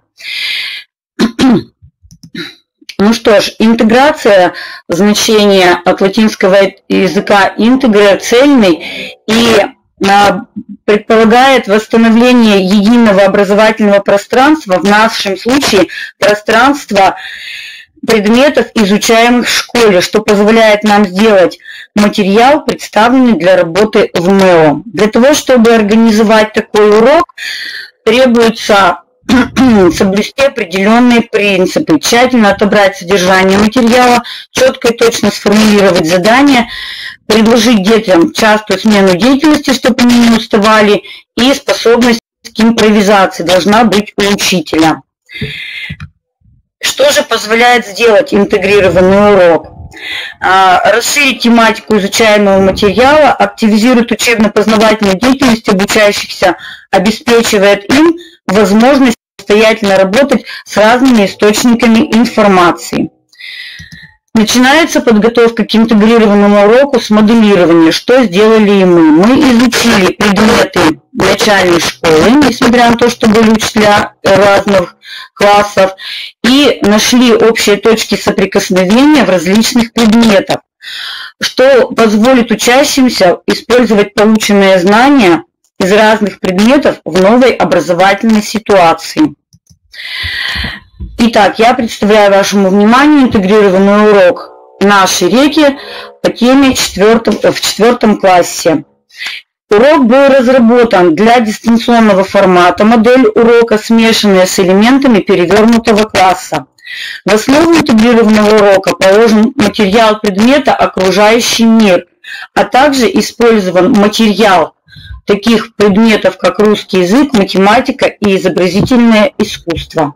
Ну что ж, интеграция, значение от латинского языка интегра, цельный, и предполагает восстановление единого образовательного пространства, в нашем случае пространства предметов, изучаемых в школе, что позволяет нам сделать материал, представленный для работы в МЭО. Для того, чтобы организовать такой урок, требуется соблюсти определенные принципы, тщательно отобрать содержание материала, четко и точно сформулировать задания, предложить детям частую смену деятельности, чтобы они не уставали, и способность к импровизации должна быть у учителя. Что же позволяет сделать интегрированный урок? Расширить тематику изучаемого материала, активизирует учебно-познавательную деятельность обучающихся, обеспечивает им возможность самостоятельно работать с разными источниками информации. Начинается подготовка к интегрированному уроку с моделирования. Что сделали и мы? Мы изучили предметы начальной школы, несмотря на то, что были учителя разных классов, и нашли общие точки соприкосновения в различных предметах, что позволит учащимся использовать полученные знания из разных предметов в новой образовательной ситуации. Итак, я представляю вашему вниманию интегрированный урок «Наши реки» по теме четвертом, в четвертом классе. Урок был разработан для дистанционного формата, модель урока, смешанная с элементами перевернутого класса. В основу интегрированного урока положен материал предмета «Окружающий мир», а также использован материал таких предметов, как русский язык, математика и изобразительное искусство.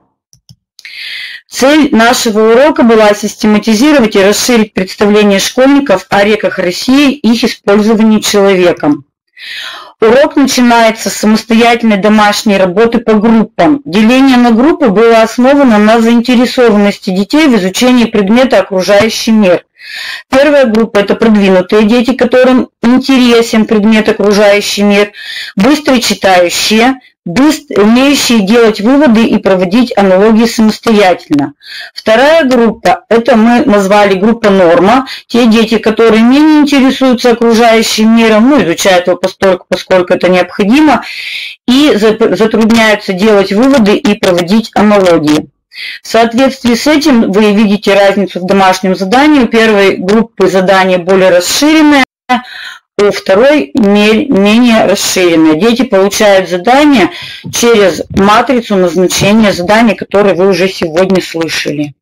Цель нашего урока была систематизировать и расширить представление школьников о реках России и их использовании человеком. Урок начинается с самостоятельной домашней работы по группам. Деление на группы было основано на заинтересованности детей в изучении предмета «Окружающий мир». Первая группа – это продвинутые дети, которым интересен предмет «Окружающий мир», быстро читающие, быстро, умеющие делать выводы и проводить аналогии самостоятельно. Вторая группа – это мы назвали группа «Норма», те дети, которые менее интересуются окружающим миром, ну, изучают его постольку, поскольку это необходимо, и затрудняются делать выводы и проводить аналогии. В соответствии с этим вы видите разницу в домашнем задании. У первой группы задания более расширенное, у второй менее расширенное. Дети получают задания через матрицу назначения заданий, которые вы уже сегодня слышали.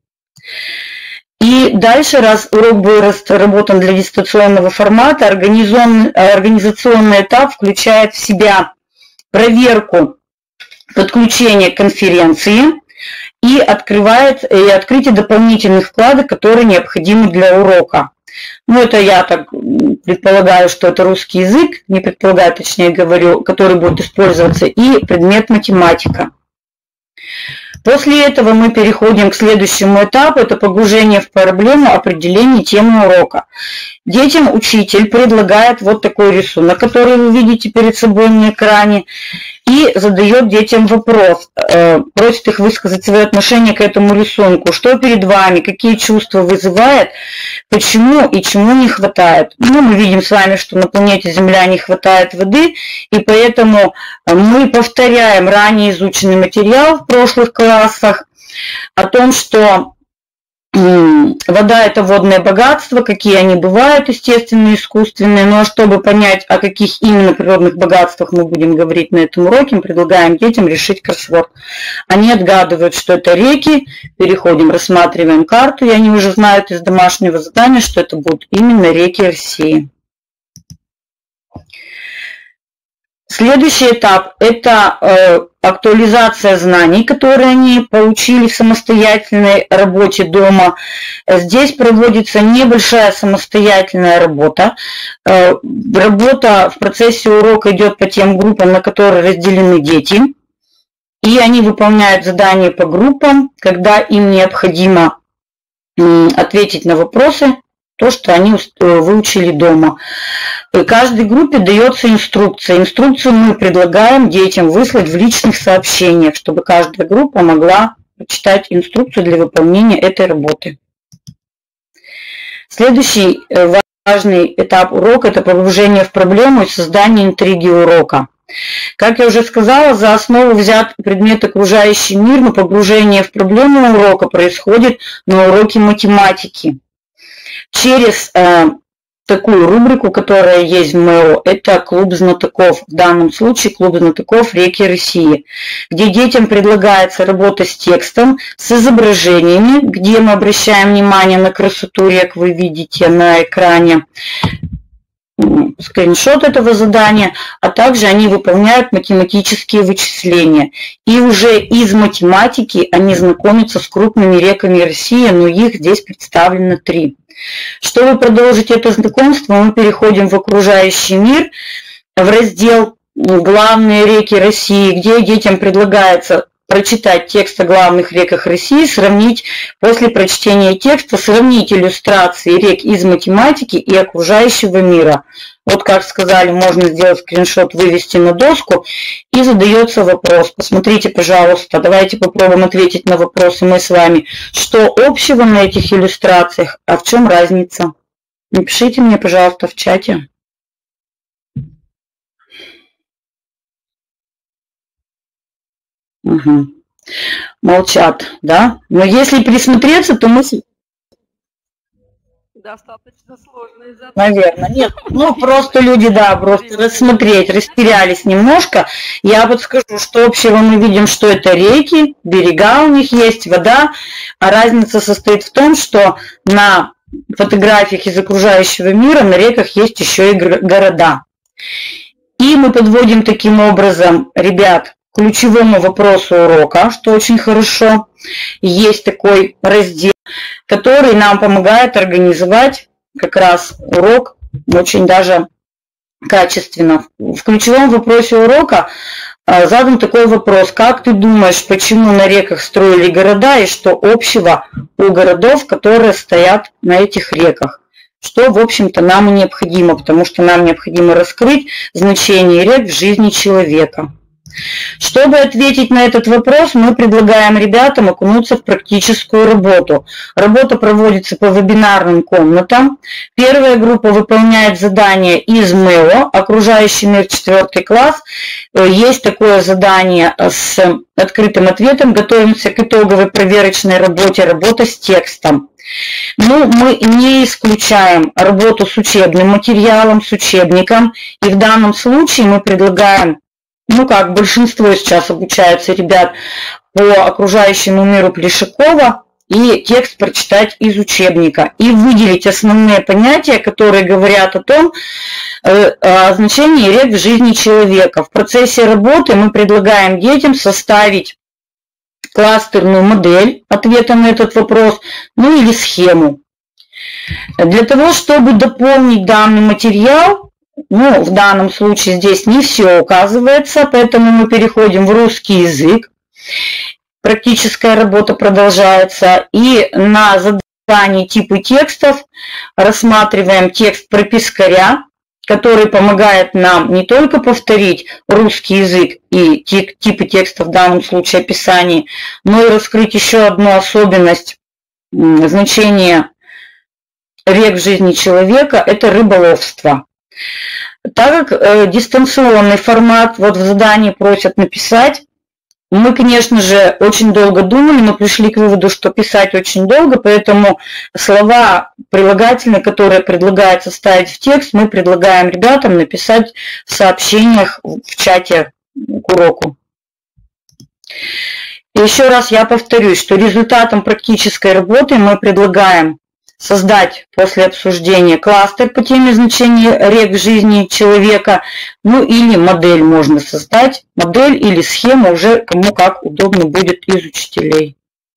И дальше, раз урок был разработан для дистанционного формата, организационный этап включает в себя проверку подключения к конференции и открывает и открытие дополнительных вкладок, которые необходимы для урока. Ну, это я так предполагаю, что это русский язык, не предполагаю, точнее говорю, который будет использоваться, и предмет математика. После этого мы переходим к следующему этапу, это погружение в проблему определения темы урока. Детям учитель предлагает вот такой рисунок, который вы видите перед собой на экране, и задает детям вопрос, просит их высказать свое отношение к этому рисунку, что перед вами, какие чувства вызывает, почему и чему не хватает. Ну, мы видим с вами, что на планете Земля не хватает воды, и поэтому мы повторяем ранее изученный материал в прошлых классах о том, что Вода – это водное богатство, какие они бывают, естественные, искусственные. Ну а чтобы понять, о каких именно природных богатствах мы будем говорить на этом уроке, мы предлагаем детям решить кроссворд. Они отгадывают, что это реки, переходим, рассматриваем карту, и они уже знают из домашнего задания, что это будут именно реки России. Следующий этап – это э, актуализация знаний, которые они получили в самостоятельной работе дома. Здесь проводится небольшая самостоятельная работа. Э, работа в процессе урока идет по тем группам, на которые разделены дети. И они выполняют задания по группам, когда им необходимо э, ответить на вопросы, то, что они выучили дома. И каждой группе дается инструкция. Инструкцию мы предлагаем детям выслать в личных сообщениях, чтобы каждая группа могла прочитать инструкцию для выполнения этой работы. Следующий важный этап урока – это погружение в проблему и создание интриги урока. Как я уже сказала, за основу взят предмет окружающий мир, но погружение в проблему урока происходит на уроке математики. Через э, такую рубрику, которая есть в МЭО, это клуб знатоков. В данном случае клуб знатоков «Реки России», где детям предлагается работа с текстом, с изображениями, где мы обращаем внимание на красоту рек, вы видите на экране скриншот этого задания, а также они выполняют математические вычисления. И уже из математики они знакомятся с крупными реками России, но их здесь представлено три. Чтобы продолжить это знакомство, мы переходим в окружающий мир, в раздел «Главные реки России», где детям предлагается прочитать текст о главных реках России, сравнить, после прочтения текста, сравнить иллюстрации рек из математики и окружающего мира. Вот, как сказали, можно сделать скриншот, вывести на доску, и задается вопрос. Посмотрите, пожалуйста, давайте попробуем ответить на вопросы мы с вами. Что общего на этих иллюстрациях, а в чем разница? Напишите мне, пожалуйста, в чате. Угу. Молчат, да? Но если присмотреться, то мы... Достаточно сложная задача. Наверное, нет. Ну, просто люди, да, просто рассмотреть, растерялись немножко. Я подскажу, что общего мы видим, что это реки, берега у них есть, вода. А разница состоит в том, что на фотографиях из окружающего мира на реках есть еще и города. И мы подводим таким образом, ребят, к ключевому вопросу урока, что очень хорошо. Есть такой раздел, который нам помогает организовать как раз урок очень даже качественно. В ключевом вопросе урока задан такой вопрос: как ты думаешь, почему на реках строили города и что общего у городов, которые стоят на этих реках? Что, в общем-то, нам и необходимо, потому что нам необходимо раскрыть значение рек в жизни человека. Чтобы ответить на этот вопрос, мы предлагаем ребятам окунуться в практическую работу. Работа проводится по вебинарным комнатам. Первая группа выполняет задание из МЭО, окружающий мир четвертый класс. Есть такое задание с открытым ответом. Готовимся к итоговой проверочной работе, работа с текстом. Но мы не исключаем работу с учебным материалом, с учебником. И в данном случае мы предлагаем, ну как большинство сейчас обучаются ребят по окружающему миру Плешакова, и текст прочитать из учебника. И выделить основные понятия, которые говорят о том, о значении рек в жизни человека. В процессе работы мы предлагаем детям составить кластерную модель ответа на этот вопрос, ну или схему. Для того, чтобы дополнить данный материал, ну, в данном случае здесь не все указывается, поэтому мы переходим в русский язык. Практическая работа продолжается. И на задании типы текстов рассматриваем текст про пескаря, который помогает нам не только повторить русский язык и типы текста, в данном случае описаний, но и раскрыть еще одну особенность значения рек в жизни человека – это рыболовство. Так как э, дистанционный формат, вот в задании просят написать Мы, конечно же, очень долго думали, но пришли к выводу, что писать очень долго, поэтому слова прилагательные, которые предлагается ставить в текст, мы предлагаем ребятам написать в сообщениях в чате к уроку. И еще раз я повторюсь, что результатом практической работы мы предлагаем создать после обсуждения кластер по теме значения рек в жизни человека, ну или модель можно создать, модель или схему уже кому как удобно будет из учителей.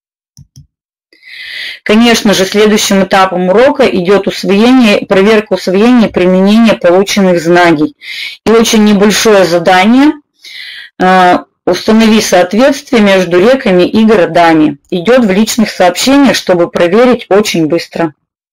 Конечно же, следующим этапом урока идет усвоение, проверка усвоения и применения полученных знаний. И очень небольшое задание «Установи соответствие между реками и городами». Идет в личных сообщениях, чтобы проверить очень быстро.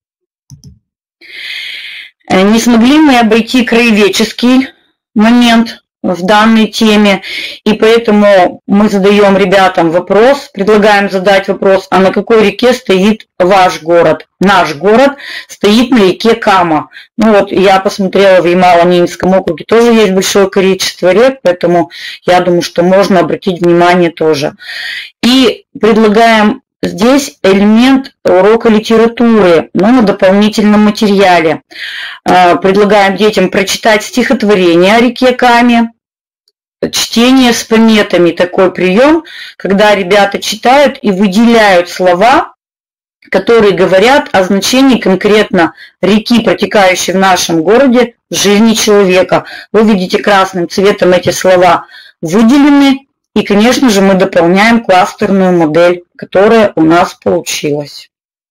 Не смогли мы обойти краеведческий момент в данной теме, и поэтому мы задаем ребятам вопрос, предлагаем задать вопрос, а на какой реке стоит ваш город? Наш город стоит на реке Кама. Ну вот я посмотрела, в Ямало-Ненецком округе тоже есть большое количество рек, поэтому я думаю, что можно обратить внимание тоже. И предлагаем здесь элемент урока литературы, но на дополнительном материале. Предлагаем детям прочитать стихотворение о реке Каме. Чтение с пометами, такой прием, когда ребята читают и выделяют слова, которые говорят о значении конкретно реки, протекающей в нашем городе, в жизни человека. Вы видите красным цветом эти слова выделены. И, конечно же, мы дополняем кластерную модель, которая у нас получилась.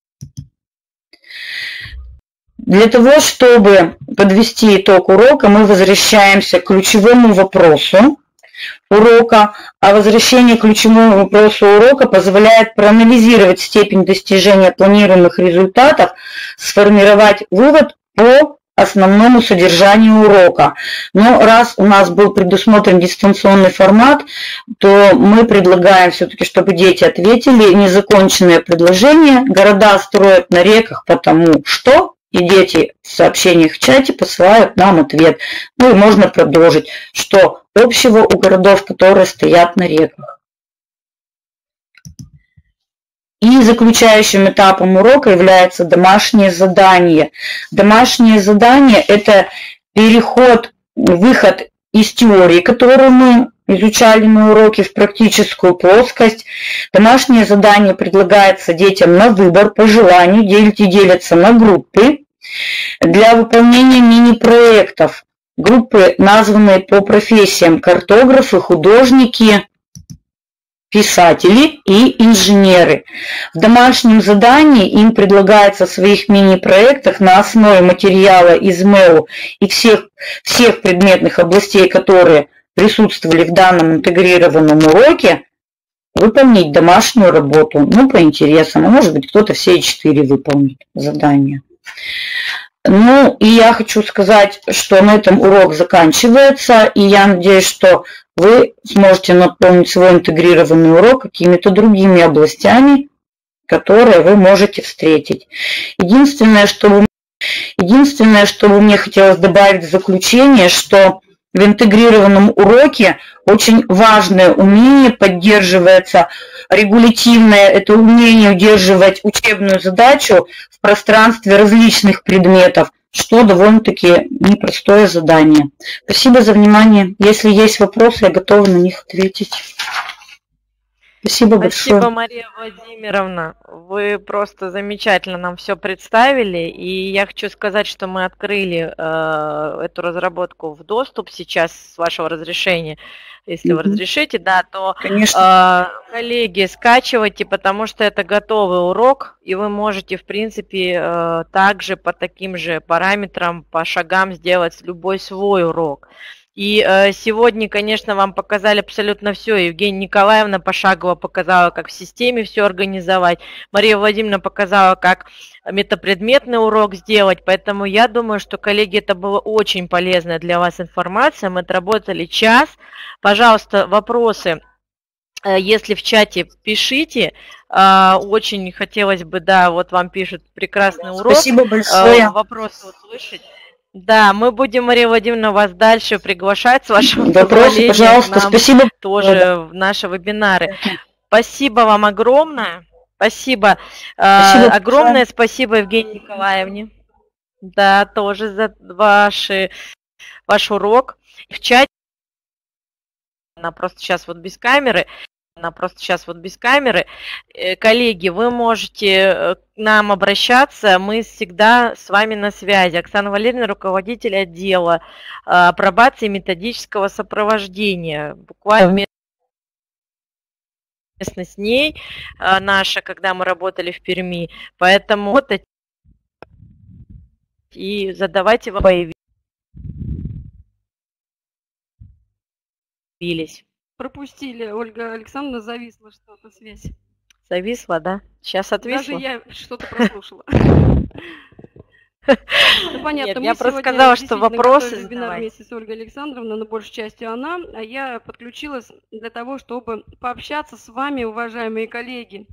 Для того, чтобы подвести итог урока, мы возвращаемся к ключевому вопросу урока, а возвращение к ключевому вопросу урока позволяет проанализировать степень достижения планируемых результатов, сформировать вывод по основному содержанию урока. Но раз у нас был предусмотрен дистанционный формат, то мы предлагаем все-таки, чтобы дети ответили незаконченное предложение. Города строят на реках, потому что, и дети в сообщениях в чате посылают нам ответ. Ну и можно продолжить, что общего у городов, которые стоят на реках. И заключающим этапом урока является домашнее задание. Домашнее задание – это переход, выход из теории, которую мы изучали на уроке, в практическую плоскость. Домашнее задание предлагается детям на выбор, по желанию, дети делятся на группы. Для выполнения мини-проектов группы, названные по профессиям: картографы, художники, писатели и инженеры. В домашнем задании им предлагается в своих мини-проектах на основе материала из МЭУ и всех, всех предметных областей, которые присутствовали в данном интегрированном уроке, выполнить домашнюю работу, ну, по интересам, а может быть, кто-то все четыре выполнит задания. Ну, и я хочу сказать, что на этом урок заканчивается, и я надеюсь, что вы сможете наполнить свой интегрированный урок какими-то другими областями, которые вы можете встретить. Единственное, что вы, единственное, что бы мне хотелось добавить в заключение, что в интегрированном уроке очень важное умение поддерживается, регулятивное, это умение удерживать учебную задачу в пространстве различных предметов, что довольно-таки непростое задание. Спасибо за внимание. Если есть вопросы, я готова на них ответить. Спасибо большое. Спасибо, Мария Владимировна. Вы просто замечательно нам все представили. И я хочу сказать, что мы открыли э, эту разработку в доступ сейчас, с вашего разрешения. Если mm-hmm. вы разрешите, да, то э, коллеги, скачивайте, потому что это готовый урок, и вы можете, в принципе, э, также по таким же параметрам, по шагам сделать любой свой урок. И э, сегодня, конечно, вам показали абсолютно все. Евгения Николаевна пошагово показала, как в системе все организовать. Мария Владимировна показала, как метапредметный урок сделать. Поэтому я думаю, что, коллеги, это была очень полезная для вас информация. Мы отработали час. Пожалуйста, вопросы, э, если в чате, пишите. Э, очень хотелось бы, да, вот вам пишут прекрасный урок. Спасибо большое. Э, вопросы услышать. Да, мы будем, Мария Владимировна, вас дальше приглашать с вашим Вопросы, пожалуйста, нам спасибо. тоже в наши вебинары. Спасибо вам огромное. Спасибо. Спасибо. А, огромное спасибо Евгении Николаевне. Да, тоже за ваши, ваш урок. В чате она просто сейчас вот без камеры. Она просто сейчас вот без камеры. Коллеги, вы можете к нам обращаться, мы всегда с вами на связи. Оксана Валерьевна, руководитель отдела пробации и методического сопровождения. Буквально вместе с ней наша, когда мы работали в Перми. Поэтому вот и задавайте вопросы. Появились. Пропустили, Ольга Александровна, зависла что-то связь. Зависла, да? Сейчас отвисла? Даже я что-то прослушала. Понятно, я просто сказала, что вопросы вебинар вместе с Ольгой Александровной, но большей частью она, а я подключилась для того, чтобы пообщаться с вами, уважаемые коллеги,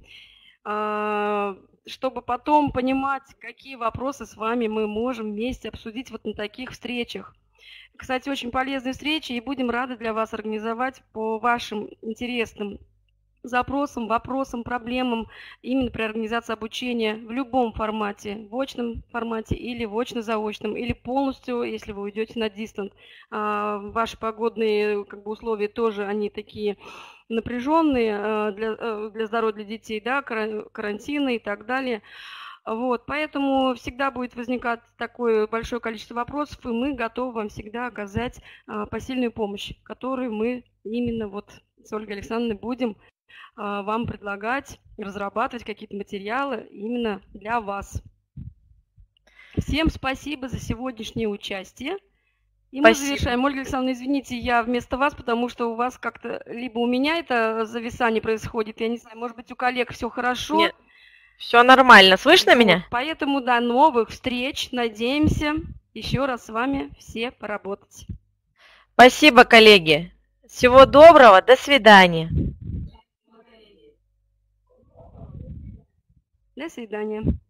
чтобы потом понимать, какие вопросы с вами мы можем вместе обсудить вот на таких встречах. Кстати, очень полезные встречи, и будем рады для вас организовать по вашим интересным запросам, вопросам, проблемам именно при организации обучения в любом формате, в очном формате или в очно-заочном, или полностью, если вы уйдете на дистант. Ваши погодные как бы, условия тоже, они такие напряженные для, для здоровья для детей, да, карантины и так далее. Вот, поэтому всегда будет возникать такое большое количество вопросов, и мы готовы вам всегда оказать а, посильную помощь, которую мы именно вот с Ольгой Александровной будем а, вам предлагать, разрабатывать какие-то материалы именно для вас. Всем спасибо за сегодняшнее участие. И мы Спасибо. завершаем. Ольга Александровна, извините, я вместо вас, потому что у вас как-то либо у меня это зависание происходит, я не знаю, может быть, у коллег все хорошо. Нет. Все нормально. Слышно вот, меня? Поэтому до новых встреч. Надеемся еще раз с вами все поработать. Спасибо, коллеги. Всего доброго. До свидания. До свидания.